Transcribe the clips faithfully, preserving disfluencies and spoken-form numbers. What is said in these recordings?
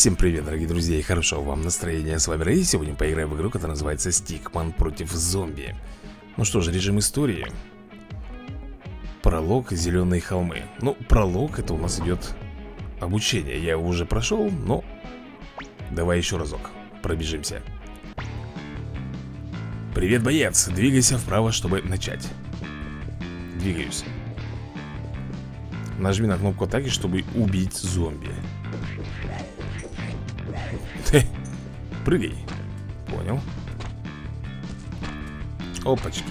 Всем привет, дорогие друзья, и хорошего вам настроения. С вами Рэй. Сегодня поиграем в игру, которая называется Stickman против зомби. Ну что же, режим истории. Пролог, зеленые холмы. Ну, пролог, это у нас идет обучение. Я его уже прошел, но давай еще разок пробежимся. Привет, боец, двигайся вправо, чтобы начать. Двигаюсь. Нажми на кнопку атаки, чтобы убить зомби. Прыгай. Понял. Опачки.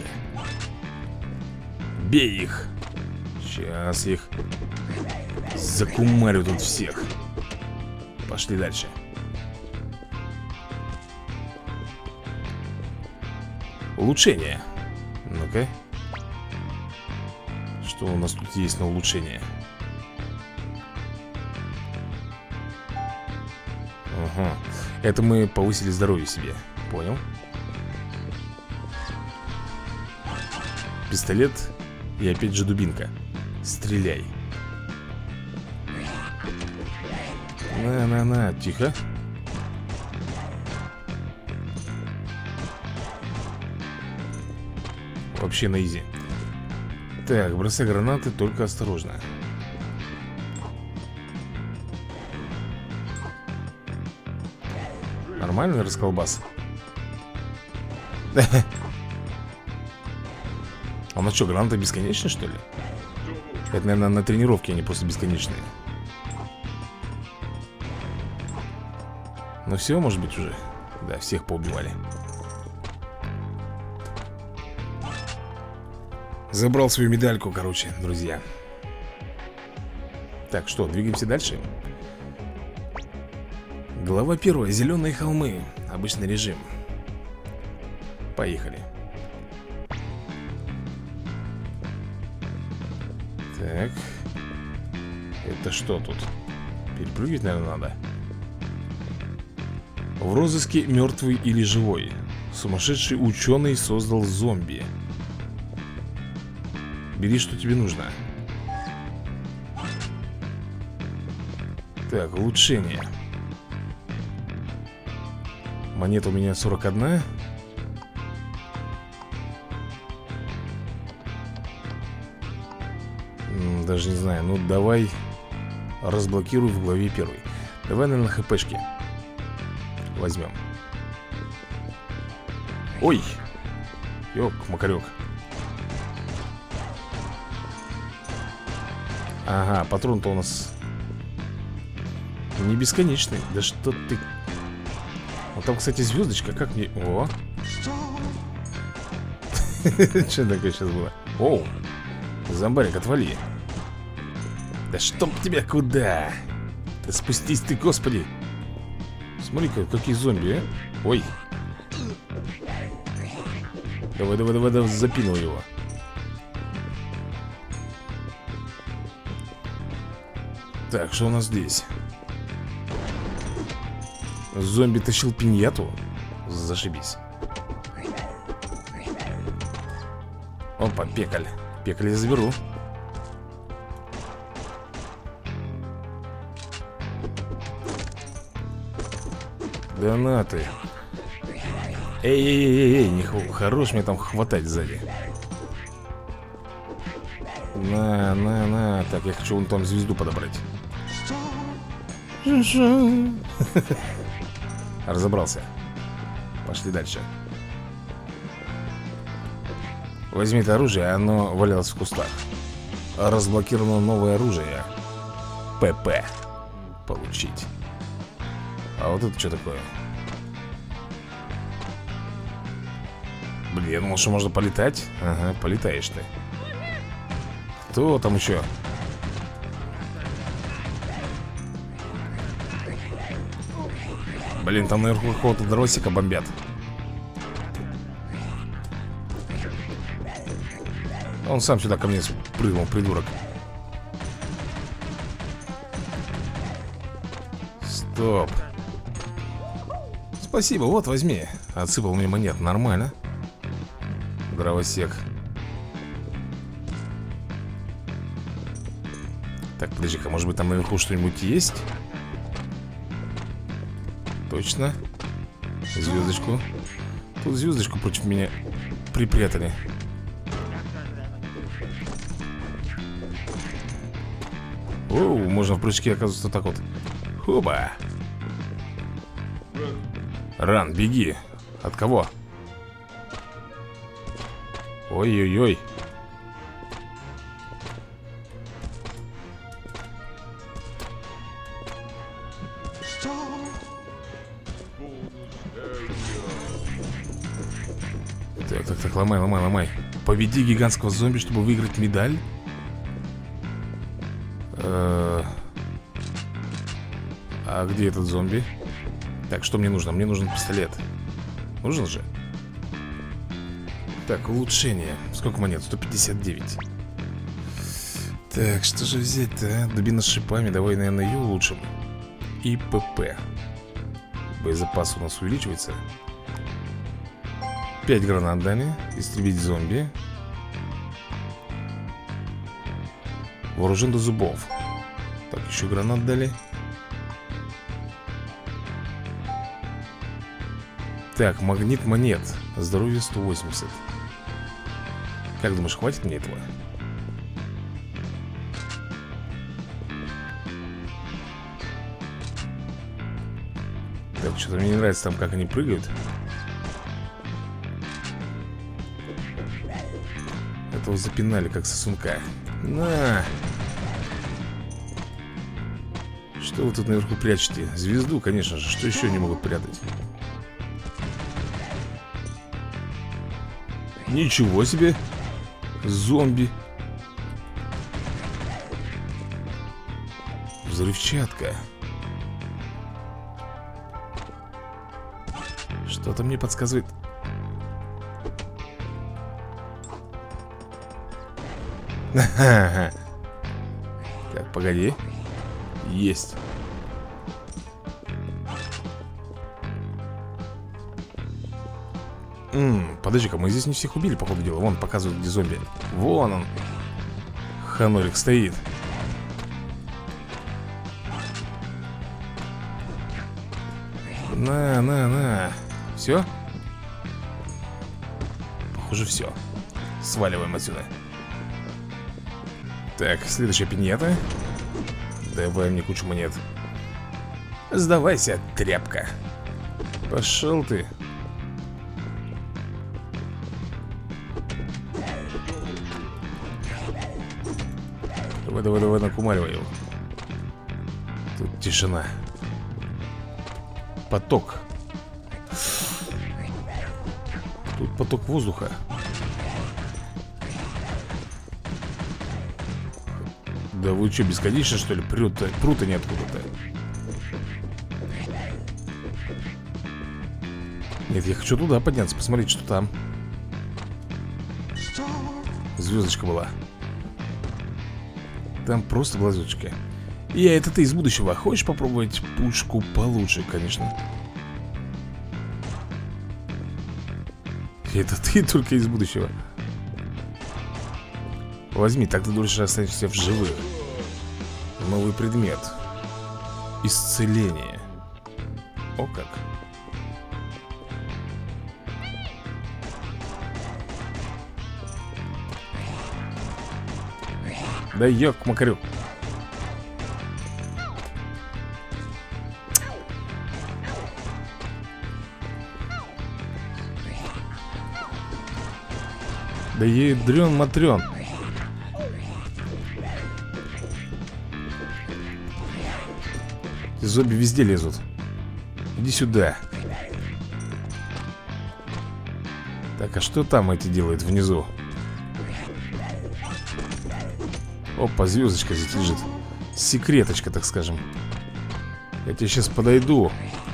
Бей их. Сейчас их закумарю тут всех. Пошли дальше. Улучшение. Ну-ка. Что у нас тут есть на улучшение? Ага. Это мы повысили здоровье себе. Понял. Пистолет. И опять же дубинка. Стреляй. На-на-на, тихо. Вообще на изи. Так, бросай гранаты, только осторожно. Нормальный расколбас. А ну что, гранаты бесконечные, что ли? Это, наверное, на тренировке они просто бесконечные. Ну все, может быть, уже. Да, всех поубивали. Забрал свою медальку, короче, друзья. Так, что, двигаемся дальше? Глава первая. Зеленые холмы. Обычный режим. Поехали. Так. Это что тут? Перепрыгивать, наверное, надо. В розыске мертвый или живой. Сумасшедший ученый создал зомби. Бери, что тебе нужно. Так, улучшение. Монета у меня сорок одна. Даже не знаю. Ну, давай разблокируй в главе первой. Давай, наверное, хпшки возьмем. Ой! Ёк-макарёк. Ага, патрон-то у нас не бесконечный. Да что ты... Вот там, кстати, звездочка. Как мне... О! Что такое сейчас было? Оу! Зомбарик, отвали. Да чтоб тебя куда? Да спустись ты, господи. Смотри-ка, какие зомби, а? Ой. Давай, давай, давай, давай, запинул его. Так, что у нас здесь? Зомби тащил пиньяту. Зашибись. Опа, пекаль. Пекаль я заберу. Да на ты. Эй-эй-эй-эй, не х... хорош мне там хватать сзади. На, на, на. Так, я хочу вон там звезду подобрать. Разобрался. Пошли дальше. Возьми это оружие, оно валялось в кустах. Разблокировано новое оружие. ПП. Получить. А вот это что такое? Блин, я думал, что можно полетать. Ага, полетаешь ты. Кто там еще? Блин, там наверху какого-то дросика бомбят. Он сам сюда ко мне спрыгнул, придурок. Стоп. Спасибо, вот, возьми. Отсыпал мне монет, нормально. Дровосек. Так, подожди-ка, может быть там наверху что-нибудь есть? Точно. Звездочку. Тут звездочку против меня припрятали. Оу, можно в прыжке, оказывается, так вот. Хоба. Ран, беги. От кого? Ой-ой-ой. Так, так, так, ломай, ломай, ломай. Победи гигантского зомби, чтобы выиграть медаль. Э-э- А где этот зомби? Так, что мне нужно? Мне нужен пистолет. Нужен же? Так, улучшение. Сколько монет? сто пятьдесят девять. Так, что же взять-то, а? Дубина с шипами. Давай, наверное, ее улучшим. И ПП. Боезапас у нас увеличивается. пять гранат дали. Истребить зомби. Вооружен до зубов. Так, еще гранат дали. Так, магнит монет. Здоровье сто восемьдесят. Как думаешь, хватит мне этого? Так, что-то мне не нравится там, как они прыгают. Этого запинали, как сосунка. На! Что вы тут наверху прячете? Звезду, конечно же. Что еще не могут прятать? Ничего себе! Зомби. Взрывчатка. Что-то мне подсказывает. Так, погоди. Есть. М-м, подожди-ка, мы здесь не всех убили, по ходу дела. Вон, показывают, где зомби. Вон он. Ханорик стоит. На, на, на. Все? Похоже, все. Сваливаем отсюда. Так, следующая пиньята. Давай мне кучу монет. Сдавайся, тряпка. Пошел ты. Давай, давай, давай, накумаривай его. Тут тишина. Поток. Тут поток воздуха. Да вы что, бесконечно, что ли? Прут-то, прут они откуда-то. Нет, я хочу туда подняться, посмотреть, что там. Звездочка была. Там просто была звездочка. Я, это ты из будущего. Хочешь попробовать пушку получше, конечно. Это ты только из будущего. Возьми, так ты дольше останешься в живых. Новый предмет. Исцеление. О как. Да ёк-макарюк. Да ядрён-матрён. Зомби везде лезут. Иди сюда. Так, а что там эти делают внизу? Опа, звездочка здесь лежит. Секреточка, так скажем. Я тебе сейчас подойду.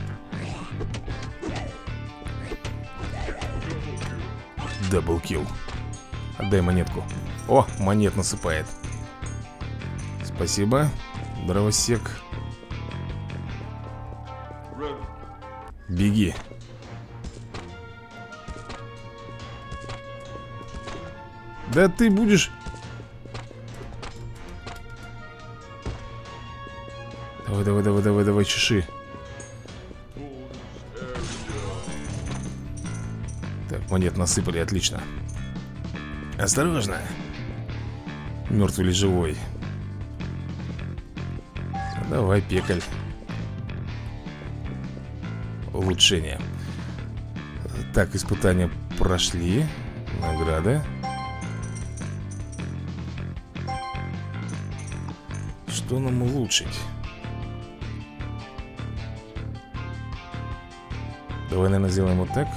Даблкил. Отдай монетку. О, монет насыпает. Спасибо, дровосек. Беги. Да ты будешь... Давай, давай, давай, давай, давай, чеши. монет насыпали, отлично. Осторожно. Мертвый или живой? Давай, пекаль. Улучшение. Так, испытания прошли. Награда. Что нам улучшить? Давай, наверное, сделаем вот так.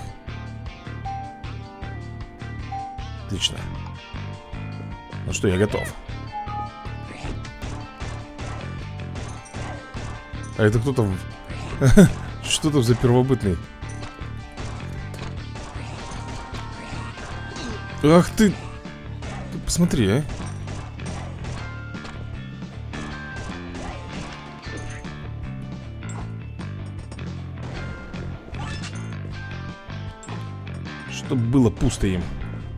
Отлично. Ну что, я готов. А это кто там? Что там за первобытный? Ах ты! Ты посмотри, а! Чтоб было пусто им.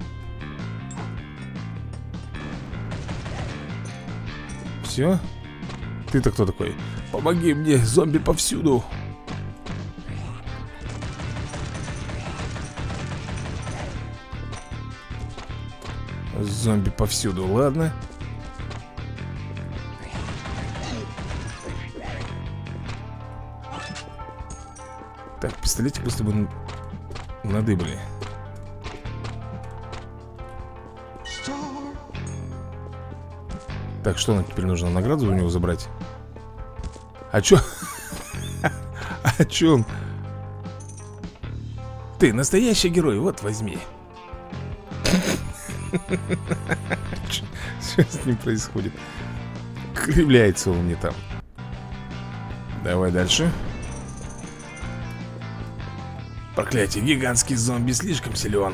Все? Ты-то кто такой? Помоги мне, зомби повсюду. Зомби повсюду, ладно. Так, пистолетик просто бы надыбали. Так, что нам теперь нужно? Награду у него забрать? А чё? А чё он? Ты настоящий герой, вот возьми. Что с ним происходит? Кривляется он мне там. Давай дальше. Проклятие, гигантский зомби слишком силен.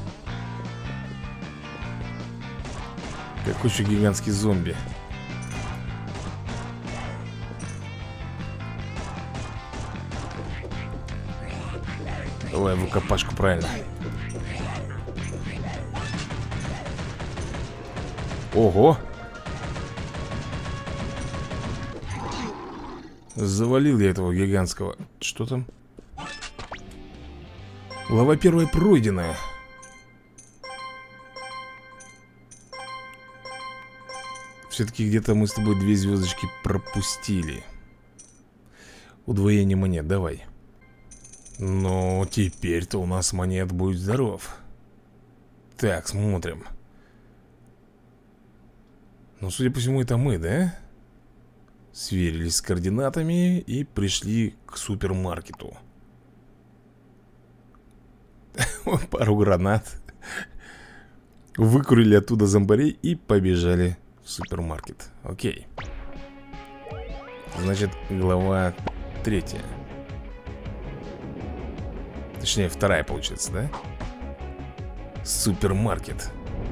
Какой еще гигантский зомби? Давай в рукопашку, правильно. Ого! Завалил я этого гигантского. Что там? Глава первая пройденная. Все-таки где-то мы с тобой две звездочки пропустили. Удвоение монет, давай. Ну, теперь-то у нас монет будет здоров. Так, смотрим. Ну, судя по всему, это мы, да? Сверились с координатами и пришли к супермаркету. Пару гранат. Выкурили оттуда зомбарей и побежали в супермаркет. Окей. Значит, глава третья. Точнее, вторая получается, да? Супермаркет.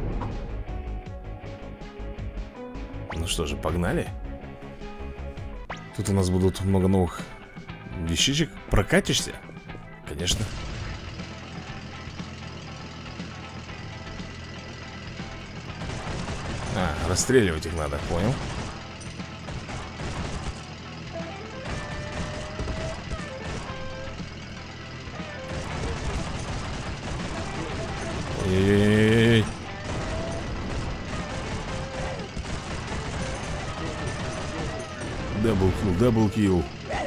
Ну что же, погнали. Тут у нас будут много новых вещичек. Прокатишься? Конечно. А, расстреливать их надо, понял. Эй-эй-эй-эй. Даблкил, даблкил.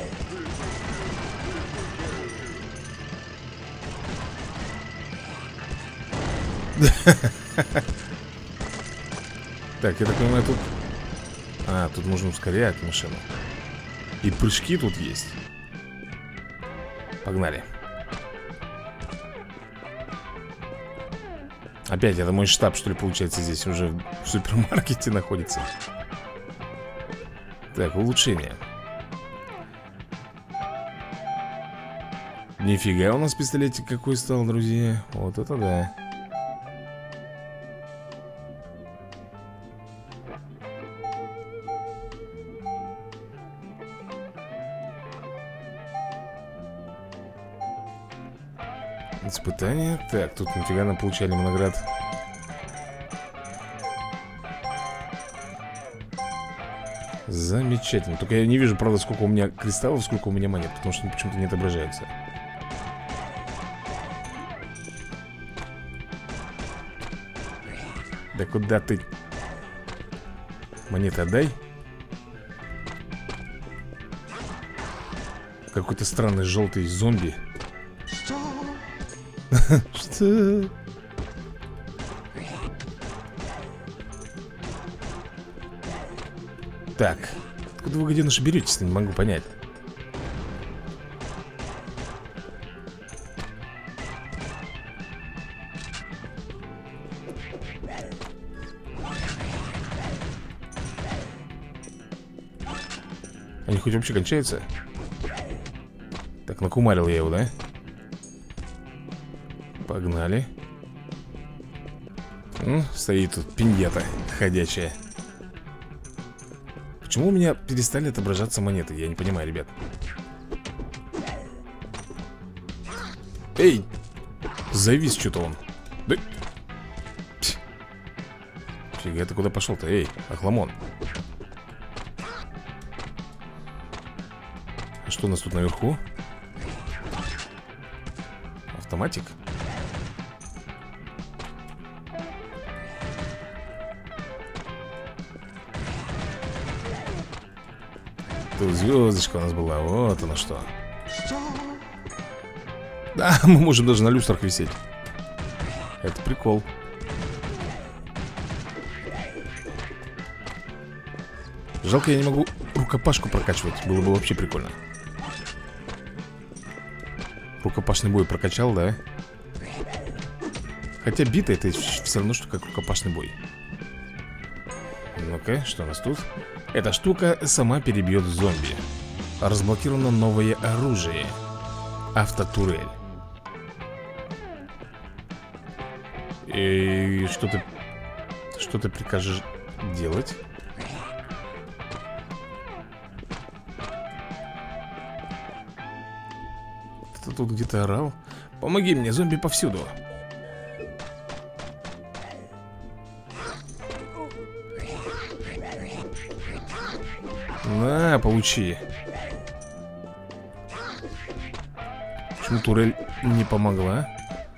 Так, я так понимаю, тут... А, тут нужно ускорять машину. И прыжки тут есть. Погнали. Опять, это мой штаб, что ли, получается, здесь уже в супермаркете находится. Так, улучшение. Нифига у нас пистолетик какой стал, друзья. Вот это да. Испытание. Так, тут нифига нам получали наград. Замечательно. Только я не вижу, правда, сколько у меня кристаллов, сколько у меня монет, потому что почему-то не отображается. Да куда ты? Монеты отдай. Какой-то странный желтый зомби. Что? Так, откуда вы гаденыш беретесь-то, не могу понять. Они хоть вообще кончаются? Так, накумарил я его, да? Погнали. М, стоит тут пиньята ходячая. Почему у меня перестали отображаться монеты? Я не понимаю, ребят. Эй! Завис что-то он. Да... Фига, ты куда пошел-то? Эй, охламон. А что у нас тут наверху? Автоматик? Тут звездочка у нас была, вот она что. Да, мы можем даже на люстрах висеть. Это прикол. Жалко, я не могу рукопашку прокачивать. Было бы вообще прикольно. Рукопашный бой прокачал, да? Хотя бита это все равно, что как рукопашный бой. Ну-ка, что у нас тут? Эта штука сама перебьет зомби. Разблокировано новое оружие. Автотурель. И что ты... Что ты прикажешь делать? Кто тут где-то орал? Помоги мне, зомби повсюду. На, получи. Почему турель не помогла?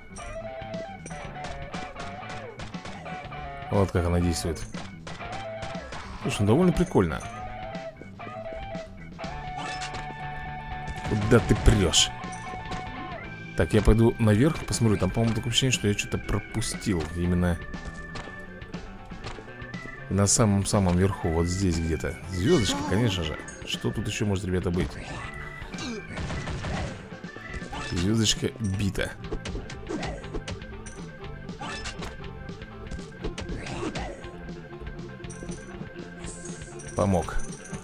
Вот как она действует. Слушай, довольно прикольно. Куда ты прешь? Так, я пойду наверх, посмотрю. Там, по-моему, такое ощущение, что я что-то пропустил. Именно на самом-самом верху, вот здесь где-то. Звездочка, конечно же. Что тут еще может, ребята, быть? Звездочка бита. Помог.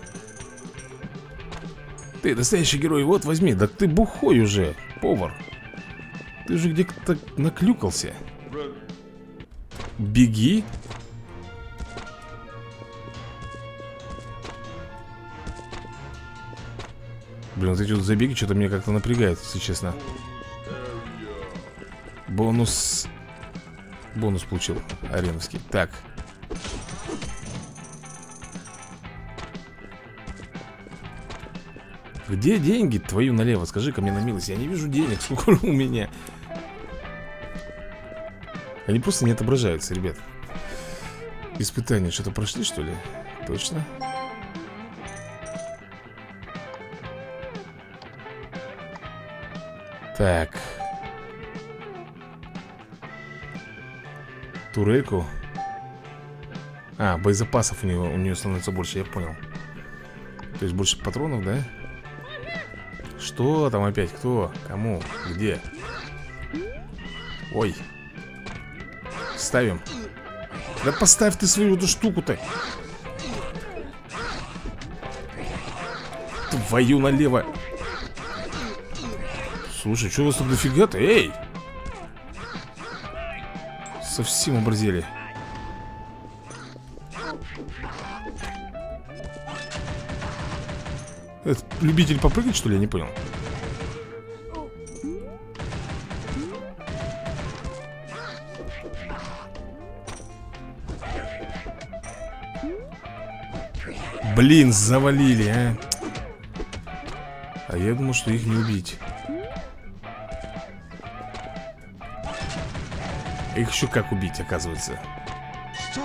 Ты настоящий герой, вот возьми. Да ты бухой уже, повар. Ты же где-то наклюкался. Беги. Блин, вот эти вот забеги что-то меня как-то напрягает, если честно. Бонус. Бонус получил ареновский. Так. Где деньги? Твою налево. Скажи-ка мне на милость. Я не вижу денег. Сколько у меня? Они просто не отображаются, ребят. Испытания что-то прошли, что ли? Точно? Так. Турельку. А, боезапасов у нее, у нее становится больше, я понял. То есть больше патронов, да? Что там опять? Кто? Кому? Где? Ой. Ставим. Да поставь ты свою эту штуку-то. Твою налево. Слушай, что у вас тут дофига-то? Эй! Совсем оборзели. Это любитель попрыгать, что ли? Я не понял. Блин, завалили, а. А я думал, что их не убить. Их еще как убить, оказывается.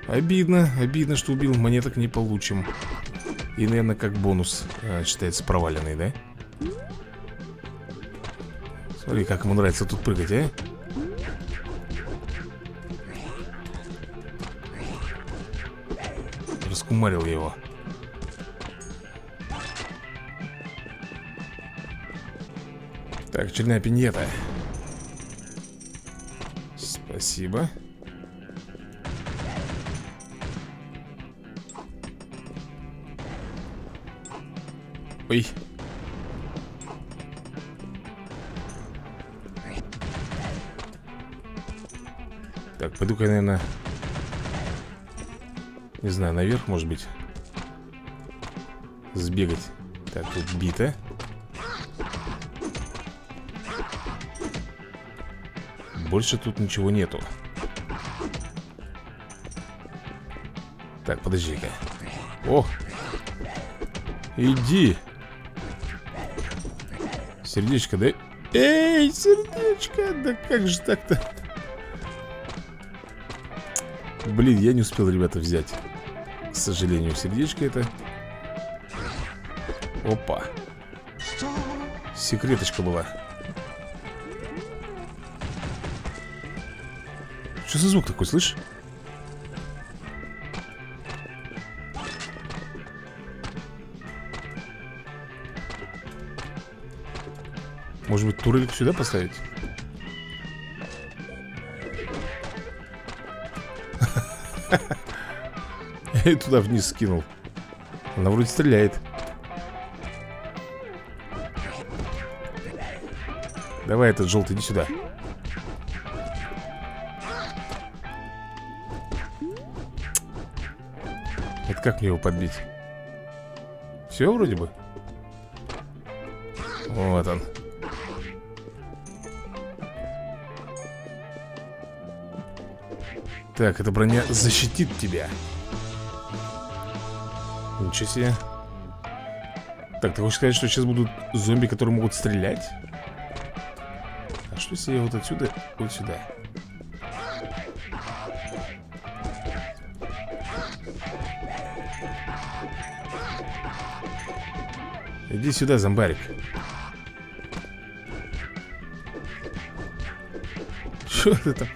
Обидно, обидно, что убил. Монеток не получим. И, наверное, как бонус э, считается проваленный, да? Смотри, как ему нравится тут прыгать, а? Раскумарил его. Так, очередная пиньета. Спасибо. Ой. Так, пойду-ка, наверное, не знаю, наверх, может быть, сбегать. Так, тут бита. Больше тут ничего нету. Так, подожди-ка. О! Иди! Сердечко, да? Эй, сердечко! Да как же так-то? Блин, я не успел, ребята, взять. К сожалению, сердечко это. Опа. Секреточка была. Что за звук такой, слышишь? Может быть, турельку сюда поставить? Я ее туда вниз скинул. Она вроде стреляет. Давай, этот желтый, иди сюда. Это как мне его подбить? Все вроде бы. Вот он. Так, эта броня защитит тебя. Ничего себе. Так, ты хочешь сказать, что сейчас будут зомби, которые могут стрелять? А что если я вот отсюда, вот сюда? Иди сюда, зомбарик. Что ты там?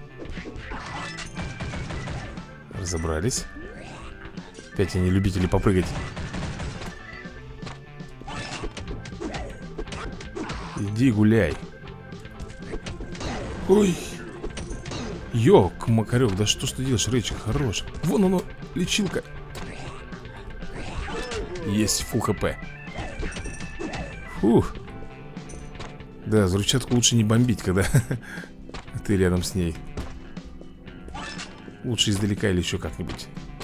Разобрались. Опять они любители попрыгать. Иди гуляй. Ой. Ёк, Макарёк, да что ж ты делаешь, Рейчик, хорош. Вон оно, лечилка. Есть, фу хп. Фух. Да, взрывчатку лучше не бомбить, когда ты рядом с ней. Лучше издалека или еще как-нибудь.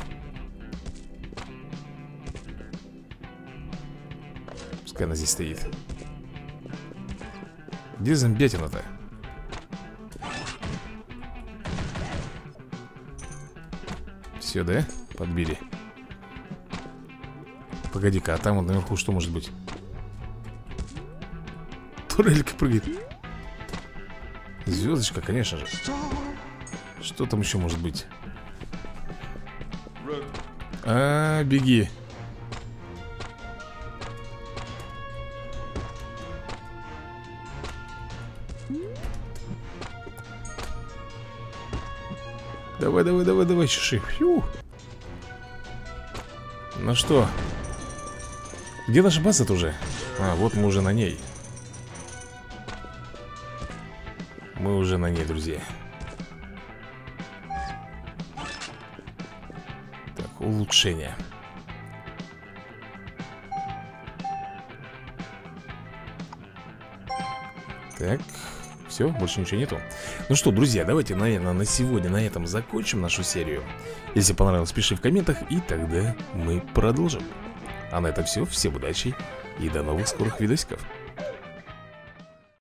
Пускай она здесь стоит. Где зомбятина-то? Все, да? Подбили. Погоди-ка, а там вот наверху что может быть? Турелька прыгает. Звездочка, конечно же. Что там еще может быть? А, беги. Давай, давай, давай, давай, чеши. Фью. Ну что? Где наша база-то уже? А, вот мы уже на ней. Мы уже на ней, друзья. Так, улучшение. Так, все, больше ничего нету. Ну что, друзья, давайте, наверное, на сегодня на этом закончим нашу серию. Если понравилось, пиши в комментах, и тогда мы продолжим. А на этом все, всем удачи и до новых скорых видосиков.